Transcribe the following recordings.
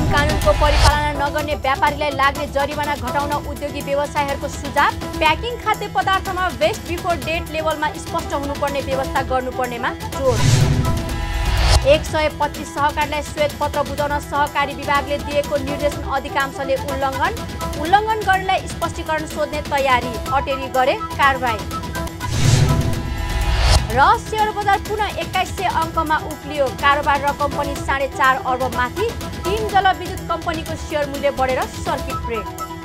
कानुनको परिपालना नगर्ने व्यापारीलाई लाग्ने जरिवाना घटाउन उद्योगी व्यवसायीहरूको सुझाव। प्याकिङ खाद्य पदार्थमा वेस्ट बिफोर डेट लेभलमा स्पष्ट हुनुपर्ने व्यवस्था गर्नुपर्नेमा जोड। 125 सहकारीलाई श्वेतपत्र बुझाउन सहकारी विभागले दिएको निर्देशन अधिकांशले उल्लङ्घन गर्नेलाई स्पष्टीकरण सोध्ने तयारी, अटेरी गरे कारबाही। र शेयर बजार पुनः 2100 अङ्कमा उक्लियो। कारोबार रकम पनि 4.5 अर्ब माथि। 3 जलविद्युत कम्पनीको शेयर मूल्य बढेर सर्किट ब्रेक।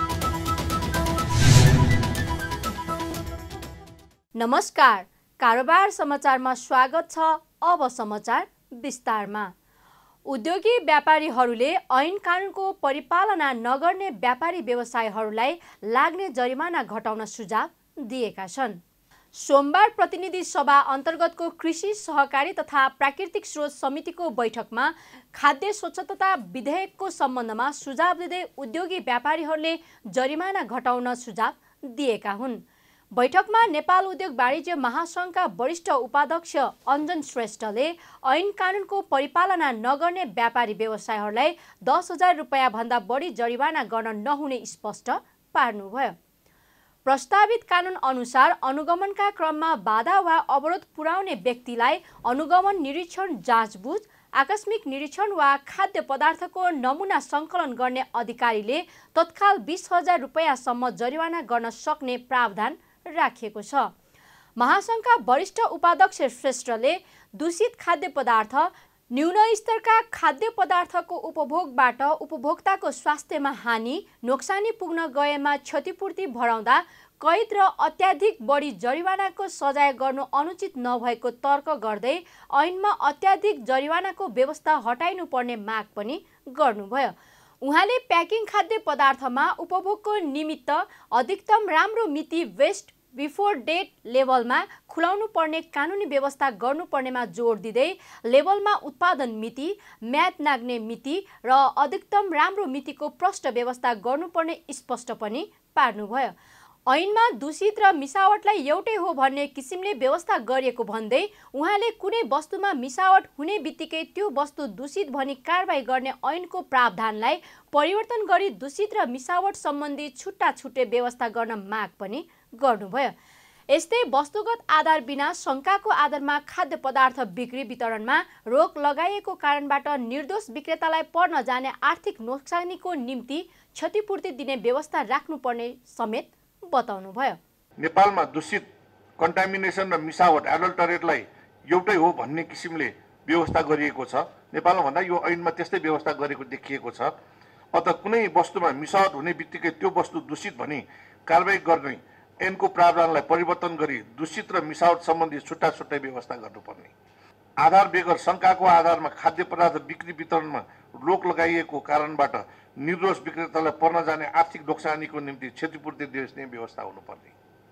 नमस्कार, कारोबार समाचारमा स्वागत छ। अब समाचार विस्तारमा। उद्योगी व्यापारीहरूले ऐन कानुनको परिपालना नगर्ने व्यापारी व्यवसायीहरूलाई लाग्ने जरिमाना घटाउन सुझाव दिएका छन्। सोमबार प्रतिनिधि सभा अन्तर्गतको कृषि सहकारी तथा प्राकृतिक स्रोत समितिको बैठकमा खाद्य स्वच्छता विधेयकको सम्बन्धमा सुझाव दिँदै उद्योगी व्यापारीहरूले जरिमाना घटाउन सुझाव दिएका हुन्। बैठकमा नेपाल उद्योग वाणिज्य महासङ्घका वरिष्ठ उपाध्यक्ष अञ्जन श्रेष्ठले ऐन कानुनको परिपालना नगर्ने व्यापारी व्यवसायीहरूलाई 10,000 रुपैयाँ भन्दा बढी जरिवाना गर्न नहुने स्पष्ट पार्नुभयो। प्रस्तावित कानुन अनुसार अनुगमनका क्रममा बाधा वा अवरोध पुर्याउने व्यक्तिलाई अनुगमन निरीक्षण, जाँचबुझ, आकस्मिक निरीक्षण वा खाद्य पदार्थको नमुना सङ्कलन गर्ने अधिकारीले तत्काल 20,000 रुपैयाँसम्म जरिवाना गर्न सक्ने प्रावधान राखिएको छ। महासङ्घका वरिष्ठ उपाध्यक्ष श्रेष्ठले दूषित खाद्य पदार्थ, न्यून स्तरका खाद्य पदार्थको उपभोगबाट उपभोक्ताको स्वास्थ्यमा हानि, नोक्सानी पुग्न गएमा क्षतिपूर्ति भराउँदा कैद र अत्याधिक बढी जरिवानाको सजाय गर्नु अनुचित नभएको तर्क गर्दै ऐनमा अत्याधिक जरिवानाको व्यवस्था हटाइनुपर्ने माग पनि गर्नुभयो। उहाँले प्याकिङ खाद्य पदार्थमा उपभोगको निमित्त अधिकतम राम्रो मिति वेस्ट बिफोर डेट लेभलमा खुलाउनु पर्ने कानुनी व्यवस्था गर्नुपर्नेमा जोड दिँदै लेभलमा उत्पादन मिति, म्याद नाग्ने मिति र अधिकतम राम्रो मितिको प्रष्ट व्यवस्था गर्नुपर्ने स्पष्ट पनि पार्नुभयो। ऐनमा दूषित र मिसावटलाई एउटै हो भन्ने किसिमले व्यवस्था गरिएको भन्दै उहाँले कुनै वस्तुमा मिसावट हुने बित्तिकै त्यो वस्तु दूषित भनी कारबाही गर्ने ऐनको प्रावधानलाई परिवर्तन गरी दूषित र मिसावट सम्बन्धी छुट्टा छुट्टै व्यवस्था गर्न माग पनि गर्नुभयो। यस्तै वस्तुगत आधार बिना शङ्काको आधारमा खाद्य पदार्थ बिक्री वितरणमा रोक लगाइएको कारणबाट निर्दोष विक्रेतालाई पर्न जाने आर्थिक नोक्सानीको निम्ति क्षतिपूर्ति दिने व्यवस्था राख्नुपर्ने समेत बताउनुभयो। नेपालमा दूषित, कन्टामिनेसन र मिसावट, एडल्टरेटलाई एउटै हो भन्ने किसिमले व्यवस्था गरिएको छ। नेपालमा भन्दा यो ऐनमा त्यस्तै व्यवस्था गरेको देखिएको छ। अत कुनै वस्तुमा मिसावट हुने बित्तिकै त्यो वस्तु दूषित भनी कारबाही गर्ने ऐनको प्रावधानलाई परिवर्तन गरी दूषित र मिसावट सम्बन्धी छुट्टा छुट्टै व्यवस्था गर्नुपर्ने। आधार बेगर शङ्काको आधारमा खाद्य पदार्थ बिक्री वितरणमा रोक लगाइएको कारणबाट निर्दोष विक्रेतालाई पर्न जाने आर्थिक नोक्सानीको निम्ति क्षतिपूर्ति दिने व्यवस्था हुनुपर्ने।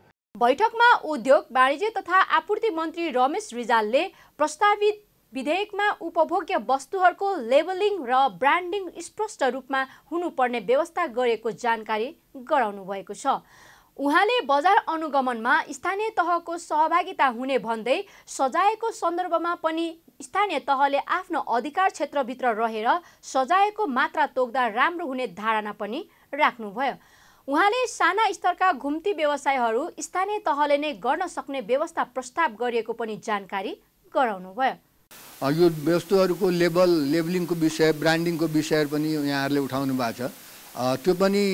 बैठकमा उद्योग, वाणिज्य तथा आपूर्ति मन्त्री रमेश रिजालले प्रस्तावित विधेयकमा उपभोग्य वस्तुहरूको लेबलिङ र ब्रान्डिङ स्पष्ट रूपमा हुनुपर्ने व्यवस्था गरेको जानकारी गराउनु भएको छ। उहाँले बजार अनुगमनमा स्थानीय तहको सहभागिता हुने भन्दै सजायको सन्दर्भमा पनि स्थानीय तहले आफ्नो अधिकार क्षेत्रभित्र रहेर सजायको मात्रा तोक्दा राम्रो हुने धारणा पनि राख्नुभयो। उहाँले साना स्तरका घुम्ती व्यवसायहरू स्थानीय तहले नै गर्न सक्ने व्यवस्था प्रस्ताव गरिएको पनि जानकारी गराउनुभयो। यो वस्तुहरूको लेबलिङको विषय, ब्रान्डिङको विषय पनि यहाँहरूले उठाउनु भएको छ। त्यो पनि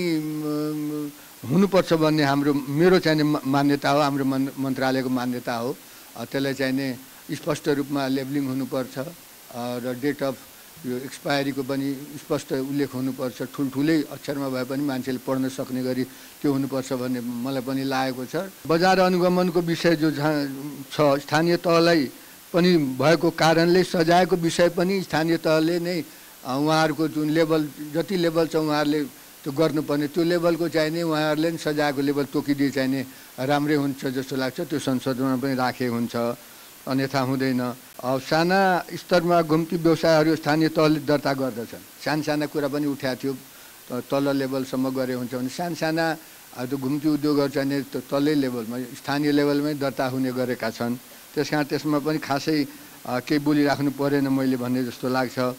हुनुपर्छ भन्ने मेरो चाहिने मान्यता हो, हाम्रो मन्त्रालयको मान्यता हो। त्यसलाई चाहिने स्पष्ट रूपमा लेबलिङ हुनुपर्छ र डेट अफ यो एक्सपायरीको पनि स्पष्ट उल्लेख हुनुपर्छ। ठुल्ठुलै अक्षरमा भए पनि मान्छेले पढ्न सक्ने गरी त्यो हुनुपर्छ भन्ने मलाई पनि लागेको छ। बजार अनुगमनको विषय जो छ, स्थानीय तहलाई पनि भएको कारणले सजायको विषय पनि स्थानीय तहले नै उहाँहरूको जुन लेभल, जति लेभल छ उहाँहरूले त्यो गर्नुपर्ने, त्यो लेभलको चाहिने उहाँहरूले नि सजायको लेभल तोकिदिए चाहिने राम्रै हुन्छ जस्तो लाग्छ। त्यो संशोधनमा पनि राखेको हुन्छ, अन्यथा हुँदैन। साना स्तरमा घुम्ती व्यवसायहरू स्थानीय तहले दर्ता गर्दछन्। साना कुरा पनि उठाएको थियो, तल लेभलसम्म गरे हुन्छ भने साना त्यो घुम्ती उद्योगहरू चाहिने तल्लै लेभलमा, स्थानीय लेभलमै दर्ता हुने गरेका छन्। त्यसकारण त्यसमा पनि खासै केही बोलिराख्नु परेन मैले भन्ने जस्तो लाग्छ।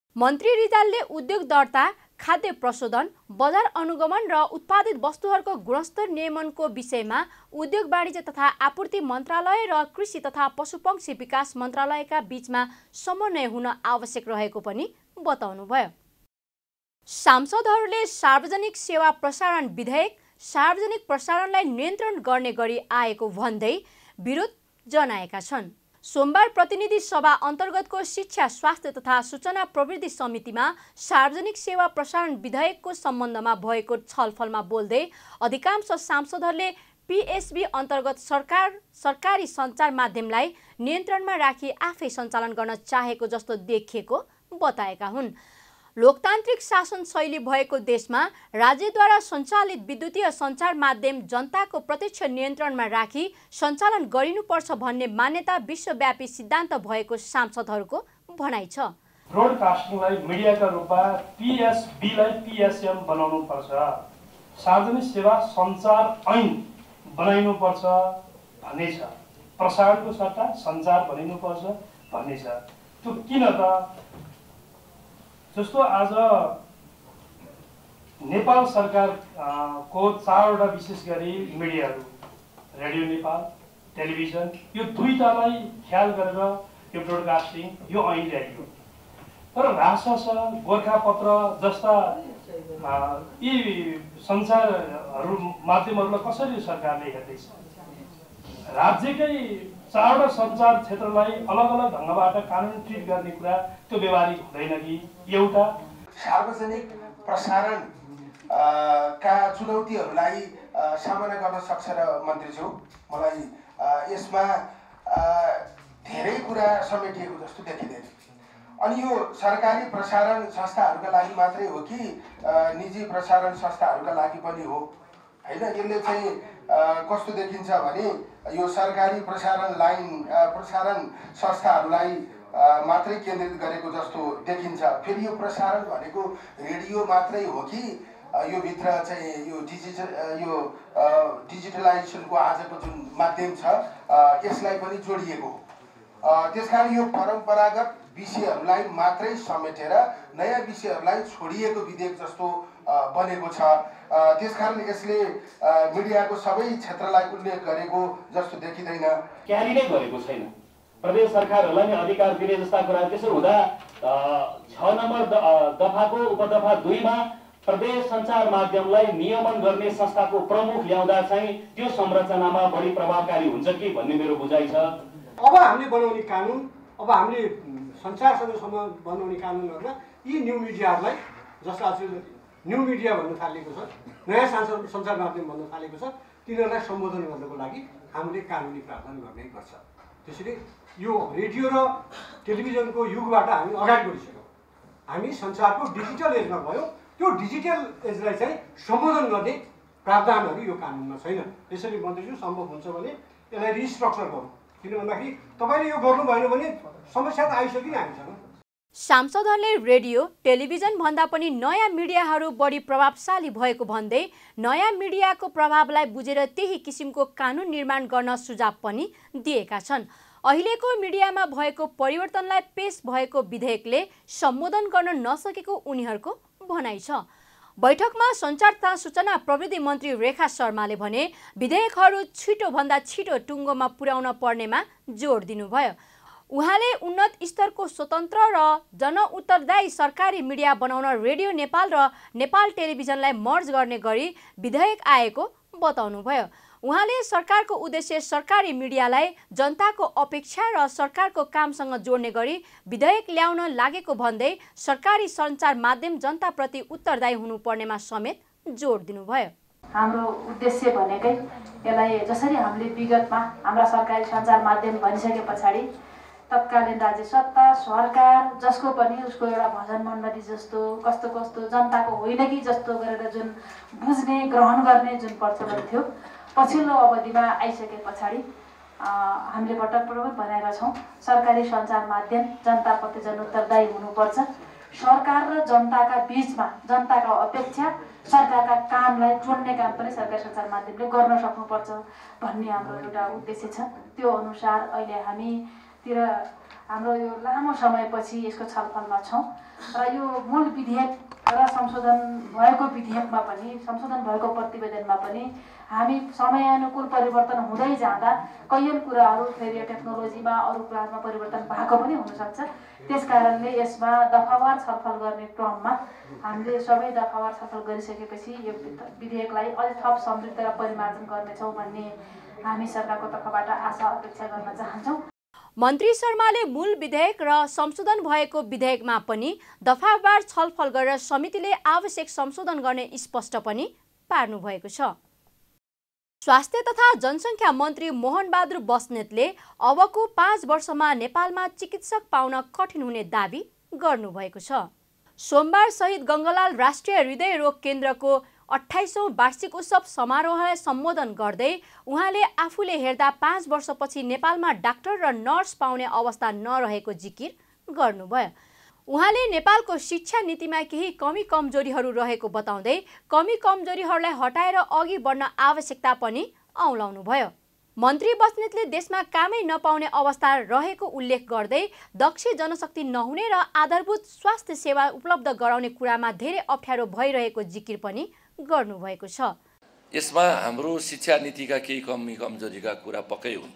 मन्त्री रिजालले उद्योग दर्ता, खाद्य प्रशोधन, बजार अनुगमन र उत्पादित वस्तुहरूको गुणस्तर नियमनको विषयमा उद्योग वाणिज्य तथा आपूर्ति मन्त्रालय र कृषि तथा पशुपक्षी विकास मन्त्रालयका बीचमा समन्वय हुन आवश्यक रहेको पनि बताउनुभयो। सांसदहरूले सार्वजनिक सेवा प्रसारण विधेयक सार्वजनिक प्रसारणलाई नियन्त्रण गर्ने गरी आएको भन्दै विरोध जनाएका छन्। सोमबार प्रतिनिधि सभा अन्तर्गतको शिक्षा, स्वास्थ्य तथा सूचना प्रविधि समितिमा सार्वजनिक सेवा प्रसारण विधेयकको सम्बन्धमा भएको छलफलमा बोल्दै अधिकांश सांसदहरूले पीएसबी अन्तर्गत सरकारी सञ्चार माध्यमलाई नियन्त्रणमा राखी आफै सञ्चालन गर्न चाहेको जस्तो देखिएको बताएका हुन्। लोकतान्त्रिक शासन शैली भएको देशमा राज्यद्वारा सञ्चालित विद्युतीय सञ्चार माध्यम जनताको प्रत्यक्ष नियन्त्रणमा राखी सञ्चालन गरिनुपर्छ भन्ने मान्यता विश्वव्यापी सिद्धान्त भएको सांसदहरूको भनाइ छ। ब्रोडकास्टिङलाई मिडियाका रूपमा पीएसबीलाई पीएसएम बनाउनुपर्छ, सार्वजनिक सेवा सञ्चार ऐन बनाइनुपर्छ भन्ने छ, प्रसारणको सट्टा सञ्चार बनाइनुपर्छ भन्ने छ। त्यो किन त? जस्तो आज नेपाल सरकारको 4वटा विशेष गरी मिडियाहरू, रेडियो नेपाल, टेलिभिजन, यो दुईटालाई ख्याल गरेर यो ब्रोडकास्टिङ यो ऐन ल्याइयो। तर राजशासन, गोर्खापत्र जस्ता यी सञ्चारहरू माध्यमहरूलाई कसरी सरकारले हेर्दैछ? राज्यकै 4वटा सञ्चार क्षेत्रलाई अलग अलग ढङ्गबाट कानुन ट्रिट गर्ने कुरा त्यो व्यवहारिक हुँदैन कि? एउटा सार्वजनिक प्रसारण का चुनौतीहरूलाई सामना गर्न सक्छ र मन्त्रीज्यू मलाई यसमा धेरै कुरा समेटिएको जस्तो देखिँदैन। अनि यो सरकारी प्रसारण संस्थाहरूका लागि मात्रै हो कि निजी प्रसारण संस्थाहरूका लागि पनि हो? हैन, यसले चाहिँ कस्तो देखिन्छ भने यो सरकारी प्रसारण संस्थाहरूलाई मात्रै केन्द्रित गरेको जस्तो देखिन्छ। फेरि यो प्रसारण भनेको रेडियो मात्रै हो कि यो भित्र चाहिँ यो डिजिटलाइजेसनको आजको जुन माध्यम छ यसलाई पनि जोडिएको हो। त्यसकारण यो परम्परागत विषयहरूलाई मात्रै समेटेर नयाँ विषयहरूलाई छोडिएको विधेयक जस्तो बनेको छ। त्यसकारण यसले मिडियाको सबै क्षेत्रलाई उल्लेख गरेको जस्तो देखिँदैन। क्यारी नै गरेको छैन। प्रदेश सरकारहरूलाई नै अधिकार दिने जस्ता कुरा। त्यसो हुँदा 6 नम्बर दफाको उपदफा 2 मा प्रदेश सञ्चार माध्यमलाई नियमन गर्ने संस्थाको प्रमुख ल्याउँदा चाहिँ त्यो संरचनामा बढी प्रभावकारी हुन्छ कि भन्ने मेरो बुझाइ छ। अब हामीले बनाउने कानुन, अब हामीले सञ्चारसँग बनाउने कानुनहरूमा यी न्यू मिडियाहरूलाई, जसलाई आज न्यू मिडिया भन्न थालेको छ, नयाँ सञ्चार माध्यम भन्न थालेको छ, तिनीहरूलाई सम्बोधन गर्नको लागि हामीले कानुनी प्रावधान गर्ने गर्छ। त्यसैले यो रेडियो र टेलिभिजनको युगबाट हामी अगाडि बढिसक्यौँ। हामी सञ्चारको डिजिटल एजमा गयौँ। त्यो डिजिटल एजलाई चाहिँ सम्बोधन गर्ने प्रावधानहरू यो कानुनमा छैन। यसरी मन्त्रीज्यू सम्भव हुन्छ भने यसलाई रिस्ट्रक्चर गरौँ। किन भन्दाखेरि तपाईँले यो गर्नु भएन भने समस्या त आइसक्यो नि हामीसँग। सांसदहरूले रेडियो, टेलिभिजन भन्दा पनि नयाँ मिडियाहरू बढी प्रभावशाली भएको भन्दै नयाँ मिडियाको प्रभावलाई बुझेर त्यही किसिमको कानुन निर्माण गर्न सुझाव पनि दिएका छन्। अहिलेको मिडियामा भएको परिवर्तनलाई पेश भएको विधेयकले सम्बोधन गर्न नसकेको उनीहरूको भनाइ छ। बैठकमा सञ्चार तथा सूचना प्रविधि मन्त्री रेखा शर्माले भने विधेयकहरू छिटोभन्दा छिटो टुङ्गोमा पुर्याउन पर्नेमा जोड दिनुभयो। उहाँले उन्नत स्तरको स्वतन्त्र र जनउत्तरदायी सरकारी मिडिया बनाउन रेडियो नेपाल र नेपाल टेलिभिजनलाई मर्ज गर्ने गरी विधेयक आएको बताउनुभयो। उहाँले सरकारको उद्देश्य सरकारी मिडियालाई जनताको अपेक्षा र सरकारको कामसँग जोड्ने गरी विधेयक ल्याउन लागेको भन्दै सरकारी सञ्चार माध्यम जनताप्रति उत्तरदायी हुनुपर्नेमा समेत जोड दिनुभयो। हाम्रो उद्देश्य भनेकै यसलाई जसरी हामीले विगतमा हाम्रा सरकारी सञ्चार माध्यम भनिसके पछाडि तत्कालीन राज्य सत्ता सरकार जसको पनि उसको एउटा भजन मण्डली जस्तो कस्तो कस्तो जनताको होइन कि जस्तो गरेर जुन बुझ्ने ग्रहण गर्ने जुन प्रचलन थियो, पछिल्लो अवधिमा आइसके पछाडि हामीले पटक पटक भनेका छौँ सरकारी सञ्चार माध्यम जनताप्रति जनउत्तरदायी हुनुपर्छ। सरकार र जनताका बीचमा जनताका अपेक्षा सरकारका कामलाई जोड्ने काम पनि सरकारी सञ्चार माध्यमले गर्न सक्नुपर्छ भन्ने हाम्रो एउटा उद्देश्य छ। त्यो अनुसार अहिले हामीतिर हाम्रो यो लामो समयपछि यसको छलफलमा छौँ र यो मूल विधेयक र संशोधन भएको विधेयकमा पनि संशोधन भएको प्रतिवेदनमा पनि हामी समयानुकूल परिवर्तन हुँदै जाँदा कैयन कुराहरू फेरि टेक्नोलोजीमा अरू कुराहरूमा परिवर्तन भएको पनि हुनसक्छ। त्यसकारणले यसमा दफावार छलफल गर्ने क्रममा हामीले सबै दफावार छलफल गरिसकेपछि यो विधेयकलाई अझ थप समृद्ध र परिमार्जन गर्नेछौँ भन्ने हामी सरकारको तर्फबाट आशा अपेक्षा गर्न चाहन्छौँ। मन्त्री शर्माले मूल विधेयक र संशोधन भएको विधेयकमा पनि दफावार छलफल गरेर समितिले आवश्यक संशोधन गर्ने स्पष्ट पनि पार्नु भएको छ। स्वास्थ्य तथा जनसङ्ख्या मन्त्री मोहनबहादुर बस्नेतले अबको 5 वर्षमा नेपालमा चिकित्सक पाउन कठिन हुने दाबी गर्नुभएको छ। सोमबार शहीद गङ्गालाल राष्ट्रिय हृदय रोग केन्द्रको 28औं वार्षिक उत्सव समारोहलाई सम्बोधन गर्दै उहाँले आफूले हेर्दा 5 वर्षपछि नेपालमा डाक्टर र नर्स पाउने अवस्था नरहेको जिकिर गर्नुभयो। उहाँले नेपालको शिक्षा नीतिमा केही कमी कमजोरीहरू रहेको बताउँदै कमी कमजोरीहरूलाई हटाएर अघि बढ्न आवश्यकता पनि औलाउनुभयो। मन्त्री बस्नेतले देशमा कामै नपाउने अवस्था रहेको उल्लेख गर्दै दक्ष जनशक्ति नहुने र आधारभूत स्वास्थ्य सेवा उपलब्ध गराउने कुरामा धेरै अप्ठ्यारो भइरहेको जिकिर पनि गर्नुभएको छ। यसमा हाम्रो शिक्षा नीतिका केही कमी कमजोरीका कुरा पक्कै हुन्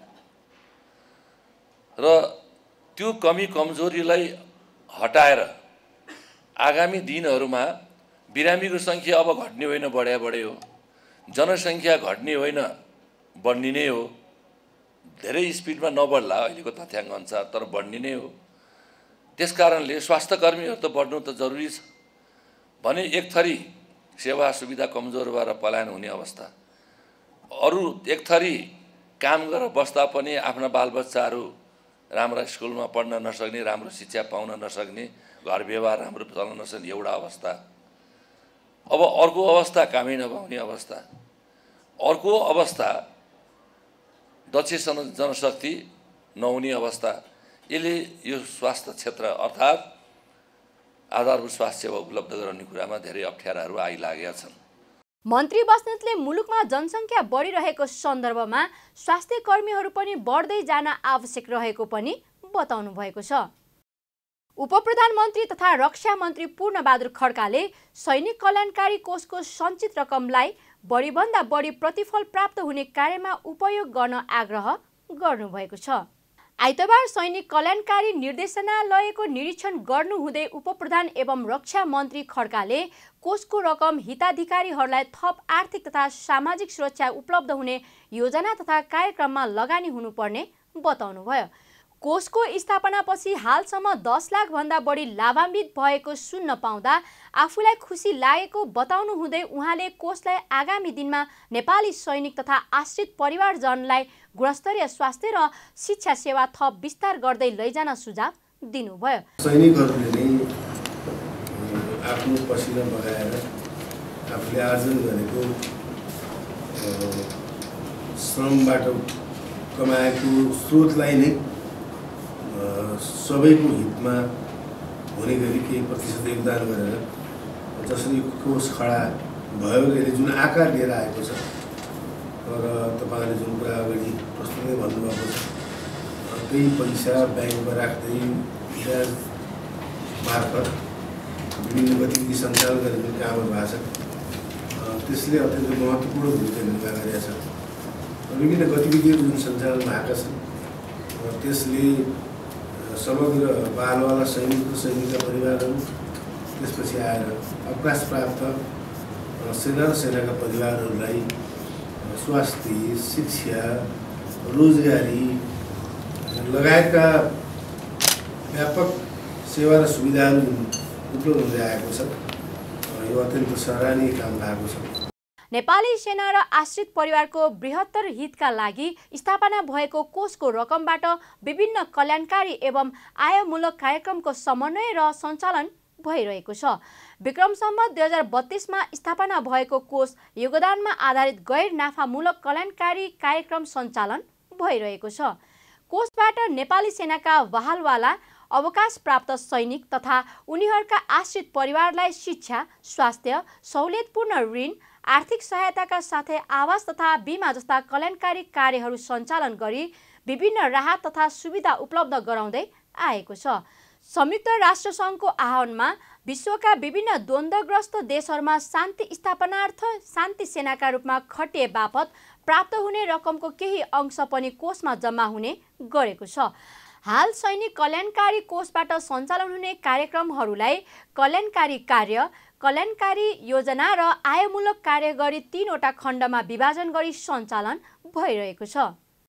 र त्यो कमी कमजोरीलाई हटाएर आगामी दिनहरूमा बिरामीको सङ्ख्या अब घट्ने होइन बढ्दै हो, जनसङ्ख्या घट्ने होइन बढ्ने नै हो। धेरै स्पिडमा नबढ्ला अहिलेको तथ्याङ्क अनुसार, तर बढ्ने नै हो। त्यसकारणले स्वास्थ्यकर्मीहरू त बढ्नु त जरुरी छ भने एक थरी सेवा सुविधा कमजोर भएर पलायन हुने अवस्था, अरू एक थरी काम गरेर बस्दा पनि आफ्ना बालबच्चाहरू राम्रा स्कुलमा पढ्न नसक्ने, राम्रो शिक्षा पाउन नसक्ने, घर व्यवहार राम्रो चल्न नसक्ने एउटा अवस्था। अब अर्को अवस्था कामै नपाउने अवस्था, अर्को अवस्था दक्ष जनशक्ति नहुने अवस्था। यसले यो स्वास्थ्य क्षेत्र अर्थात् आधारभूत स्वास्थ्य सेवा उपलब्ध गराउने कुरामा धेरै अप्ठ्याराहरू आइलागेका छन्। मन्त्री बस्नेतले मुलुकमा जनसङ्ख्या बढिरहेको सन्दर्भमा स्वास्थ्य कर्मीहरू पनि बढ्दै जान आवश्यक रहेको पनि बताउनु भएको छ। उपप्रधानमन्त्री तथा रक्षा मन्त्री पूर्णबहादुर खड्काले सैनिक कल्याणकारी कोषको सञ्चित रकमलाई बढीभन्दा बढी प्रतिफल प्राप्त हुने कार्यमा उपयोग गर्न आग्रह गर्नुभएको छ। आइतबार सैनिक कल्याणकारी निर्देशनालयको निरीक्षण गर्नुहुँदै उपप्रधान एवं रक्षा मन्त्री खड्काले कोषको रकम हिताधिकारीहरूलाई थप आर्थिक तथा सामाजिक सुरक्षा उपलब्ध हुने योजना तथा कार्यक्रममा लगानी हुनुपर्ने बताउनुभयो। कोषको स्थापनापछि हालसम्म 10 लाख भन्दा बढी लाभान्वित भएको सुन्न पाउँदा आफूलाई खुसी लागेको बताउनु हुँदै उहाँले कोषलाई आगामी दिनमा नेपाली सैनिक तथा आश्रित परिवारजनलाई गुणस्तरीय स्वास्थ्य र शिक्षा सेवा थप विस्तार गर्दै लैजान सुझाव दिनुभयो। सैनिकहरूले नै आफ्नो पसिना बगाएर आफूले आर्जन गरेको श्रमबाट कमाएको स्रोतलाई नै सबैको हितमा हुने गरी केही प्रतिशत योगदान गरेर जसरी कोष खडा भयो यसले जुन आकार लिएर आएको छ र तपाईँले जुन कुरा अगाडि प्रस्तुतै भन्नुभएको छ त्यही पैसा ब्याङ्कमा राख्दै ब्याज मार्फत विभिन्न गतिविधि सञ्चालन गर्ने जुन कामहरू भएको छ त्यसले अत्यन्त महत्त्वपूर्ण भूमिका निर्वाह गरेका छ। विभिन्न गतिविधिहरू जुन सञ्चालन भएका छन् त्यसले समग्र बालवाला सैनिक र सैनिकका परिवारहरू, त्यसपछि आएर अवकाश प्राप्त सेना र सेनाका परिवारहरूलाई स्वास्थ्य, शिक्षा, रोजगारी लगायतका व्यापक सेवा र सुविधाहरू उपलब्ध हुँदै आएको छ। यो अत्यन्त सराहनीय काम भएको छ। नेपाली सेना र आश्रित परिवारको बृहत्तर हितका लागि स्थापना भएको कोषको रकमबाट विभिन्न कल्याणकारी एवं आयमूलक कार्यक्रमको समन्वय र सञ्चालन भइरहेको छ। विक्रम सम्वत 2032 मा स्थापना भएको कोष योगदानमा आधारित गैर नाफामूलक कल्याणकारी कार्यक्रम सञ्चालन भइरहेको छ। कोषबाट नेपाली सेनाका बहालवाला अवकाश प्राप्त सैनिक तथा उनीहरूका आश्रित परिवारलाई शिक्षा, स्वास्थ्य, सहुलियतपूर्ण ऋण, आर्थिक सहायताका साथै आवास तथा बीमा जस्ता कल्याणकारी कार्यहरू सञ्चालन गरी विभिन्न राहत तथा सुविधा उपलब्ध गराउँदै आएको छ। संयुक्त राष्ट्र सङ्घको आह्वानमा विश्वका विभिन्न द्वन्द्वग्रस्त देशहरूमा शान्ति स्थापनार्थ शान्ति सेनाका रूपमा खटिए बापत प्राप्त हुने रकमको केही अंश पनि कोषमा जम्मा हुने गरेको छ। हाल सैनिक कल्याणकारी कोषबाट सञ्चालन हुने कार्यक्रमहरूलाई कल्याणकारी कार्य, कल्याणकारी योजना र आयमूलक कार्य गरी 3वटा खण्डमा विभाजन गरी सञ्चालन भइरहेको छ।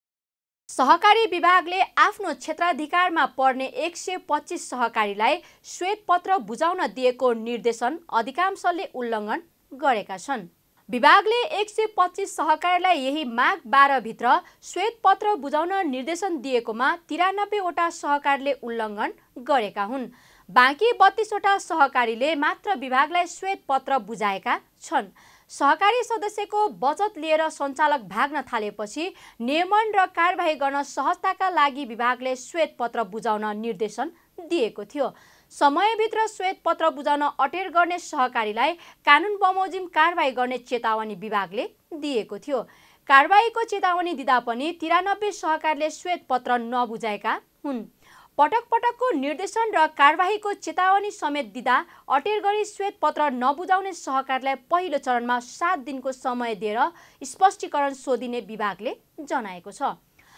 सहकारी विभागले आफ्नो क्षेत्राधिकारमा पर्ने 125 सहकारीलाई श्वेतपत्र बुझाउन दिएको निर्देशन अधिकांशले उल्लङ्घन गरेका छन्। विभागले 125 सहकारीलाई यही माघ 12 भित्र श्वेतपत्र बुझाउन निर्देशन दिएकोमा 93 वटा सहकारीले उल्लङ्घन गरेका हुन्। बाँकी 32 वटा सहकारीले मात्र विभागलाई श्वेतपत्र बुझाएका छन्। सहकारी सदस्यको बचत लिएर सञ्चालक भाग्न थालेपछि नियमन र कारबाही गर्न सहजताका लागि विभागले श्वेतपत्र बुझाउन निर्देशन दिएको थियो। समयभित्र श्वेतपत्र बुझाउन अटेर गर्ने सहकारीलाई कानुन बमोजिम कारबाही गर्ने चेतावनी विभागले दिएको थियो। कारबाहीको चेतावनी दिँदा पनि 93 सहकारीले श्वेतपत्र नबुझाएका हुन्। पटक पटकको निर्देशन र कारबाहीको चेतावनी समेत दिँदा अटेर गरी श्वेतपत्र नबुझाउने सहकारीलाई पहिलो चरणमा 7 दिनको समय दिएर स्पष्टीकरण सोधिने विभागले जनाएको छ।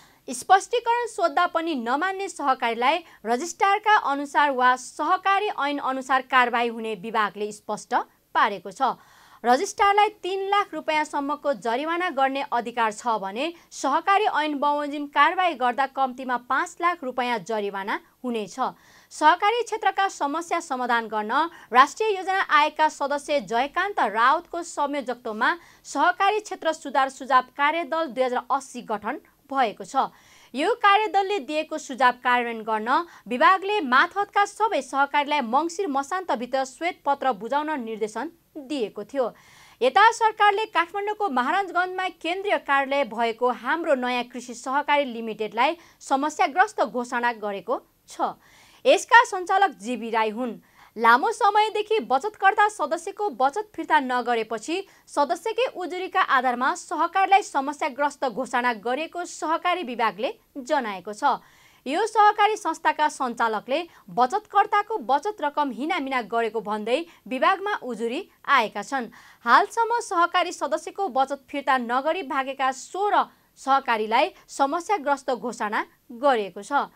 स्पष्टीकरण सोध्दा पनि नमान्ने सहकारीलाई रजिस्ट्रारका अनुसार वा सहकारी ऐन अनुसार कारबाही हुने विभागले स्पष्ट पारेको छ। रजिस्ट्रारलाई 3 लाख रुपैयाँसम्मको जरिवाना गर्ने अधिकार छ भने सहकारी ऐन बमोजिम कारबाही गर्दा कम्तीमा 5 लाख रुपैयाँ जरिवाना हुनेछ। सहकारी क्षेत्रका समस्या समाधान गर्न राष्ट्रिय योजना आयोगका सदस्य जयकान्त राउतको संयोजकत्वमा सहकारी क्षेत्र सुधार सुझाव कार्यदल 2080 गठन भएको छ। यो कार्यदलले दिएको सुझाव कार्यान्वयन गर्न विभागले मातहतका सबै सहकारीलाई मङ्सिर मसान्तभित्र श्वेतपत्र बुझाउन निर्देशन दिएको थियो। यता सरकारले काठमाडौँको महाराजगञ्जमा केन्द्रीय कार्यालय भएको हाम्रो नयाँ कृषि सहकारी लिमिटेडलाई समस्याग्रस्त घोषणा गरेको छ। यसका सञ्चालक जीबी राई हुन्। लामो समयदेखि बचतकर्ता सदस्यको बचत फिर्ता नगरेपछि सदस्यकै उजुरीका आधारमा सहकारीलाई समस्याग्रस्त घोषणा गरेको सहकारी विभागले जनाएको छ। यो सहकारी संस्थाका सञ्चालकले बचतकर्ताको बचत रकम हिनामिना गरेको भन्दै विभागमा उजुरी आएका छन्। हालसम्म सहकारी सदस्यको बचत फिर्ता नगरी भागेका 16 सहकारीलाई समस्याग्रस्त घोषणा गरिएको छ।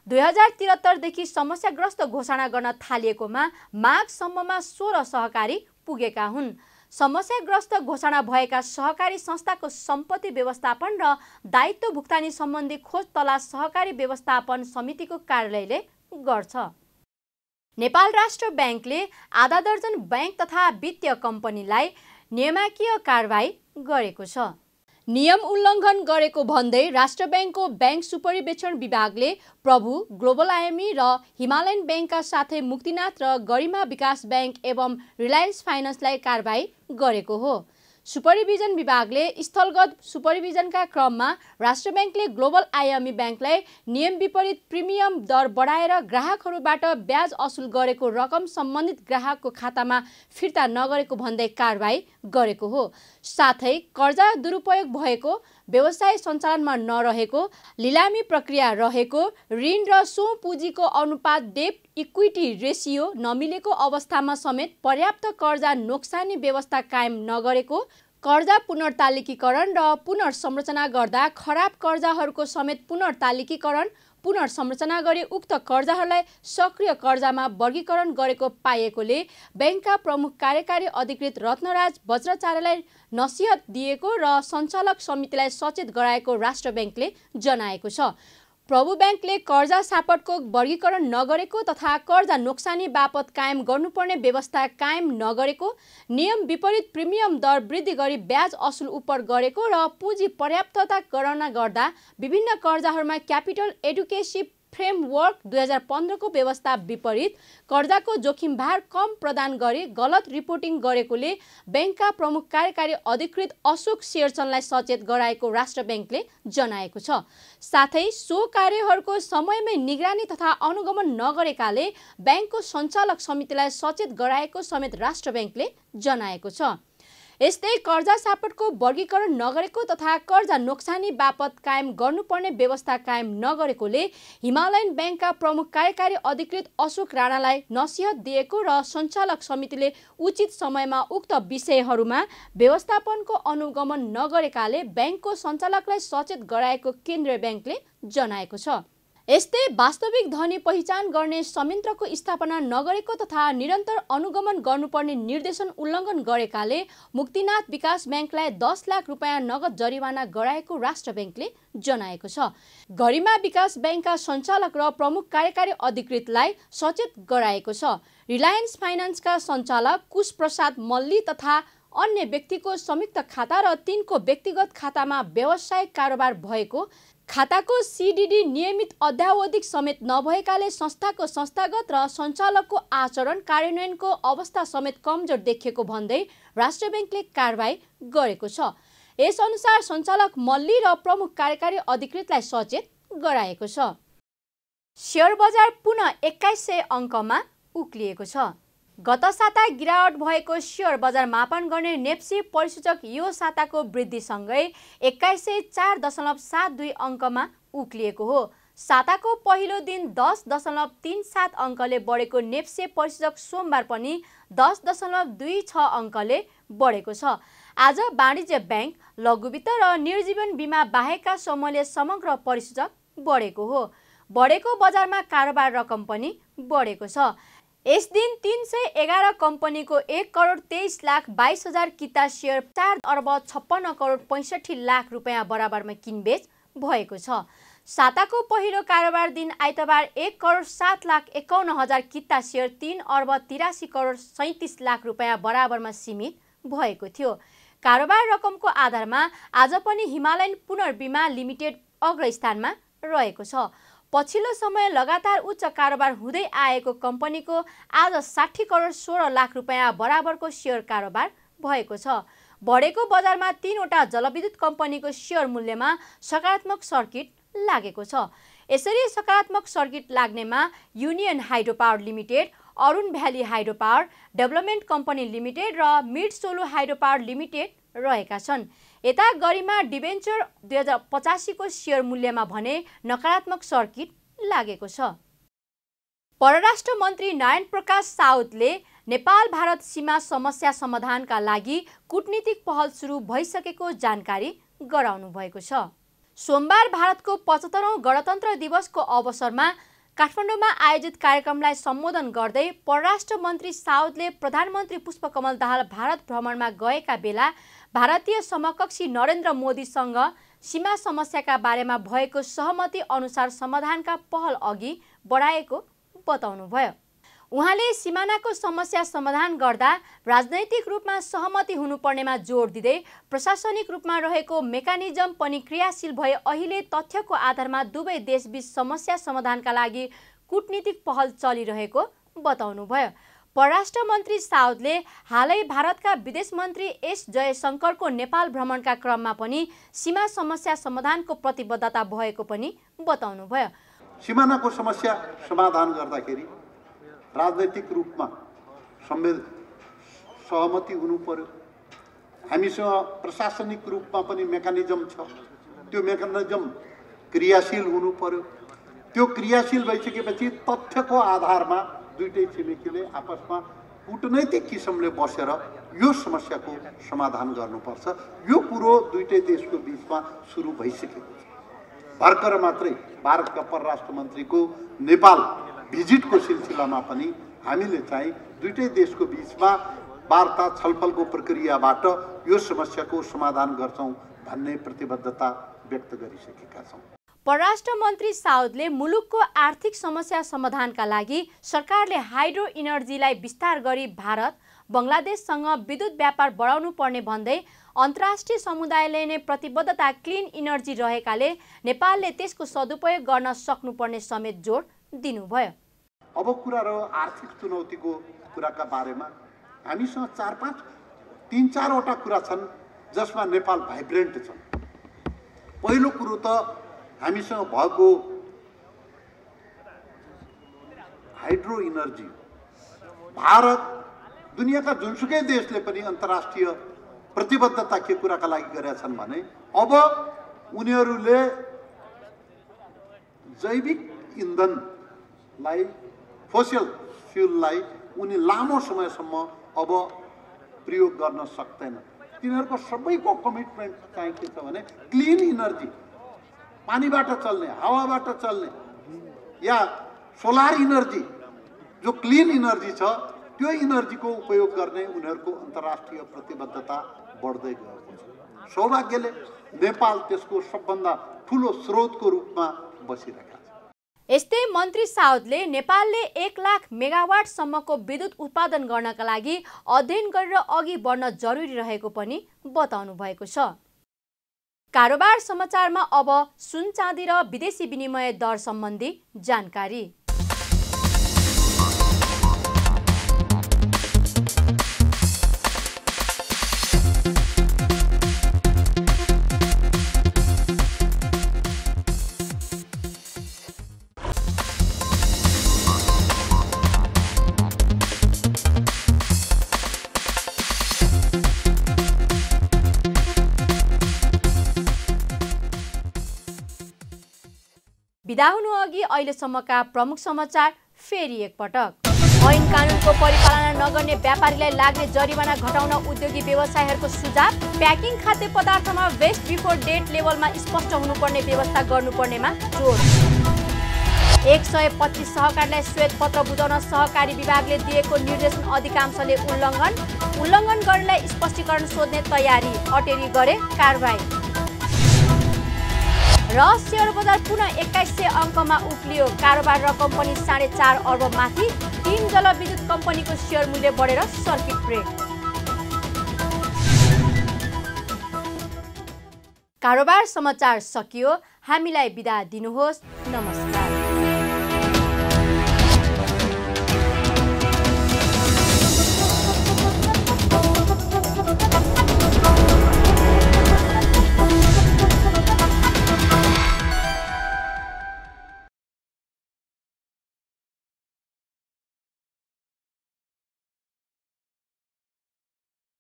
2073 देखि समस्याग्रस्त घोषणा गर्न थालिएकोमा माघसम्ममा 16 सहकारी पुगेका हुन्। समस्याग्रस्त घोषणा भएका सहकारी संस्थाको सम्पत्ति व्यवस्थापन र दायित्व भुक्तानी सम्बन्धी खोज तलास सहकारी व्यवस्थापन समितिको कार्यालयले गर्छ। नेपाल राष्ट्र ब्याङ्कले आधा दर्जन ब्याङ्क तथा वित्तीय कम्पनीलाई नियामकीय कारबाही गरेको छ। नियम उल्लङ्घन गरेको भन्दै राष्ट्र ब्याङ्कको ब्याङ्क सुपरिवेक्षण विभागले प्रभु, ग्लोबल आइएमई र हिमालयन ब्याङ्कका साथै मुक्तिनाथ र गरिमा विकास ब्याङ्क एवं रिलायन्स फाइनान्सलाई कारबाही गरेको हो। सुपरिभिजन विभागले स्थलगत सुपरिभिजनका क्रममा राष्ट्र ब्याङ्कले ग्लोबल आइएमई ब्याङ्कलाई नियम विपरीत प्रिमियम दर बढाएर ग्राहकहरूबाट ब्याज असुल गरेको रकम सम्बन्धित ग्राहकको खातामा फिर्ता नगरेको भन्दै कारबाही गरेको हो। साथै कर्जा दुरुपयोग भएको, व्यवसाय सञ्चालनमा नरहेको, लिलामी प्रक्रिया रहेको, ऋण र सो पुँजीको अनुपात डेब्ट इक्विटी रेसियो नमिलेको अवस्थामा समेत पर्याप्त कर्जा नोक्सानी व्यवस्था कायम नगरेको, कर्जा पुनर्तालिकीकरण र पुनर्संरचना गर्दा खराब कर्जाहरूको समेत पुनर्तालिकीकरण पुनर्संरचना गरी उक्त कर्जाहरूलाई सक्रिय कर्जामा वर्गीकरण गरेको पाइएकोले ब्याङ्कका प्रमुख कार्यकारी अधिकृत रत्नराज बज्राचार्यलाई नसिहत दिएको र सञ्चालक समितिलाई सचेत गराएको राष्ट्र ब्याङ्कले जनाएको छ। प्रभु ब्याङ्कले कर्जा सापटको वर्गीकरण नगरेको तथा कर्जा नोक्सानी बापत कायम गर्नुपर्ने व्यवस्था कायम नगरेको, नियम विपरीत प्रिमियम दर वृद्धि गरी ब्याज असुल उपर गरेको र पुँजी पर्याप्तता गणना गर्दा विभिन्न कर्जाहरूमा क्यापिटल एडुकेसी फ्रेमवर्क 2015 को व्यवस्था विपरीत कर्जाको जोखिम भार कम प्रदान गरी गलत रिपोर्टिङ गरेकोले ब्याङ्कका प्रमुख कार्यकारी अधिकृत अशोक शेरचनलाई सचेत गराएको राष्ट्र ब्याङ्कले जनाएको छ। साथै सो कार्यहरूको समयमै निगरानी तथा अनुगमन नगरेकाले ब्याङ्कको सञ्चालक समितिलाई सचेत गराएको समेत राष्ट्र ब्याङ्कले जनाएको छ। यस्तै कर्जा सापटको वर्गीकरण नगरेको तथा कर्जा नोक्सानी बापत कायम गर्नुपर्ने व्यवस्था कायम नगरेकोले हिमालयन ब्याङ्कका प्रमुख कार्यकारी अधिकृत अशोक राणालाई नसिहत दिएको र सञ्चालक समितिले उचित समयमा उक्त विषयहरूमा व्यवस्थापनको अनुगमन नगरेकाले ब्याङ्कको सञ्चालकलाई सचेत गराएको केन्द्रीय ब्याङ्कले जनाएको छ। यस्तै वास्तविक धनी पहिचान गर्ने संयन्त्रको स्थापना नगरेको तथा निरन्तर अनुगमन गर्नुपर्ने निर्देशन उल्लङ्घन गरेकाले मुक्तिनाथ विकास ब्याङ्कलाई 10 लाख रुपैयाँ नगद जरिवाना गराएको राष्ट्र ब्याङ्कले जनाएको छ। गरिमा विकास ब्याङ्कका सञ्चालक र प्रमुख कार्यकारी अधिकृतलाई सचेत गराएको छ। रिलायन्स फाइनान्सका सञ्चालक कुश प्रसाद मल्ली तथा अन्य व्यक्तिको संयुक्त खाता र तिनको व्यक्तिगत खातामा व्यावसायिक कारोबार भएको, खाताको सीडीडी नियमित अध्यावधिक समेत नभएकाले संस्थाको संस्थागत र सञ्चालकको आचरण कार्यान्वयनको अवस्था समेत कमजोर देखिएको भन्दै राष्ट्र ब्याङ्कले कारबाही गरेको छ। यसअनुसार सञ्चालक मल्ली र प्रमुख कार्यकारी अधिकृतलाई सचेत गराएको छ। शेयर बजार पुनः 2100 अङ्कमा उक्लिएको छ। गत साता गिरावट भएको शेयर बजार मापन गर्ने नेप्सी परिसूचक यो साताको वृद्धिसँगै 2104.72 अङ्कमा उक्लिएको हो। साताको पहिलो दिन 10.37 अङ्कले बढेको नेप्सी परिसूचक सोमबार पनि 10.26 अङ्कले बढेको छ। आज वाणिज्य ब्याङ्क, लघुवित्त र निर्जीवन बिमा बाहेकका समूहले समग्र परिसूचक बढेको हो। बढेको बजारमा कारोबार रकम पनि बढेको छ। यस दिन 311 कम्पनीको 1,23,22,000 किता शेयर 4,56,65,65 लाख रुपैयाँ बराबरमा किनबेच भएको छ। साताको पहिलो कारोबार दिन आइतबार 1,07,51,000 किता शेयर 3,83,37 लाख रुपैयाँ बराबरमा सीमित भएको थियो। कारोबार रकमको आधारमा आज पनि हिमालयन पुनर्बिमा लिमिटेड अग्रस्थानमा रहेको छ। पछिल्लो समय लगातार उच्च कारोबार हुँदै आएको कम्पनीको आज 60,16 लाख रुपैयाँ बराबरको शेयर कारोबार भएको छ। बढेको बजारमा 3वटा जलविद्युत कम्पनीको शेयर मूल्यमा सकारात्मक सर्किट लागेको छ। यसरी सकारात्मक सर्किट लाग्नेमा union hydro power limited, Arun valley hydro power development company limited र mid Solu hydro power limited रहेका छन्। यता गरिमा डिबेन्चर 2085 को शेयर मूल्यमा भने नकारात्मक सर्किट लागेको छ। परराष्ट्र मन्त्री नारायण प्रकाश साउदले नेपाल भारत सीमा समस्या समाधानका लागि कूटनीतिक पहल सुरु भइसकेको जानकारी गराउनु भएको छ। सोमबार भारतको 75औं गणतन्त्र दिवसको अवसरमा काठमाडौँमा आयोजित कार्यक्रमलाई सम्बोधन गर्दै परराष्ट्र मन्त्री साउदले प्रधानमन्त्री पुष्पकमल दाहाल भारत भ्रमणमा गएका बेला भारतीय समकक्षी नरेन्द्र मोदीसँग सीमा समस्याका बारेमा भएको सहमति अनुसार समाधानका पहल अघि बढाएको बताउनुभयो। उहाँले सिमानाको समस्या समाधान गर्दा राजनैतिक रूपमा सहमति हुनुपर्नेमा जोड दिँदै प्रशासनिक रूपमा रहेको मेकानिजम पनि क्रियाशील भए अहिले तथ्यको आधारमा दुवै देशबीच समस्या समाधानका लागि कूटनीतिक पहल चलिरहेको बताउनुभयो। परराष्ट्र मन्त्री साउदले हालै भारतका विदेश मन्त्री एस जयशंकरको नेपाल भ्रमणका क्रममा पनि सीमा समस्या समाधानको प्रतिबद्धता भएको पनि बताउनुभयो। सीमानाको समस्या समाधान गर्दाखेरि राजनैतिक रूपमा सहमति हुनु पर्यो। हामीसँग प्रशासनिक रूपमा पनि मेकानिजम छ, त्यो मेकानिजम क्रियाशील हुनु पर्यो। त्यो क्रियाशील भइसकेपछि तथ्यको आधारमा दुईटै छिमेकीले आपसमा कूटनैतिक किसिमले बसेर यो समस्याको समाधान गर्नुपर्छ। यो कुरो दुईटै देशको बीचमा सुरु भइसकेको छ। भर्खर मात्रै भारतका परराष्ट्र मन्त्रीको नेपाल भिजिटको सिलसिलामा पनि हामीले चाहिँ दुईटै देशको बीचमा वार्ता छलफलको प्रक्रियाबाट यो समस्याको समाधान गर्छौं भन्ने प्रतिबद्धता व्यक्त गरिसकेका छौं। परराष्ट्र मन्त्री साउदले मुलुकको आर्थिक समस्या समाधानका लागि सरकारले हाइड्रो इनर्जीलाई विस्तार गरी भारत बंगलादेशसँग विद्युत व्यापार बढाउनु पर्ने भन्दै अन्तर्राष्ट्रिय समुदायले नै प्रतिबद्धता क्लिन इनर्जी रहेकाले नेपालले त्यसको सदुपयोग गर्न सक्नुपर्ने समेत जोड दिनुभयो। अब कुरा र आर्थिक चुनौतीको कुराका बारेमा हामीसँग 3-4वटा कुरा छन् जसमा नेपाल भाइब्रेन्ट छ। पहिलो कुरो त हामीसँग भएको हाइड्रो इनर्जी। भारत दुनियाँका जुनसुकै देशले पनि अन्तर्राष्ट्रिय प्रतिबद्धता के कुराका लागि गरेका छन् भने अब उनीहरूले जैविक इन्धनलाई फोसिल फ्युललाई उनी लामो समयसम्म अब प्रयोग गर्न सक्दैन। तिनीहरूको सबैको कमिटमेन्ट चाहिँ के छ भने क्लिन इनर्जी, पानीबाट चल्ने, हावाबाट चल्ने या सोलर इनर्जी जो क्लिन इनर्जी छ त्यो इनर्जीको उपयोग गर्ने उनीहरूको अन्तर्राष्ट्रिय प्रतिबद्धता बढ्दै गएको छ। सौभाग्यले नेपाल त्यसको सबभन्दा ठुलो स्रोतको रूपमा बसिरहेको छ। यस्तै मन्त्री साउदले नेपालले 1 लाख मेगावाटसम्मको विद्युत उत्पादन गर्नका लागि अध्ययन गरेर अघि बढ्न जरुरी रहेको पनि बताउनु भएको छ। कारोबार समाचारमा अब सुन चाँदी र विदेशी विनिमय दर सम्बन्धी जानकारी। बिदा हुनु अघि अहिलेसम्मका प्रमुख समाचार फेरि एकपटक। ऐन कानुनको परिपालना नगर्ने व्यापारीलाई लाग्ने जरिवाना घटाउन उद्योगी व्यवसायीहरूको सुझाव। प्याकिङ खाद्य पदार्थमा वेस्ट बिफोर डेट लेभलमा स्पष्ट हुनुपर्ने व्यवस्था गर्नुपर्नेमा जोड। 125 सहकारीलाई श्वेत पत्र बुझाउन सहकारी विभागले दिएको निर्देशन अधिकांशले उल्लङ्घन गर्नेलाई स्पष्टीकरण सोध्ने तयारी, अटेरी गरे कारबाही। र शेयर बजार पुनः 2100 अङ्कमा उक्लियो। कारोबार रकम पनि 4.5 अर्ब माथि। 3 जलविद्युत कम्पनीको शेयर मूल्य बढेर सर्किट ब्रेक। कारोबार समाचार सकियो। हामीलाई बिदा दिनुहोस्। नमस्कार।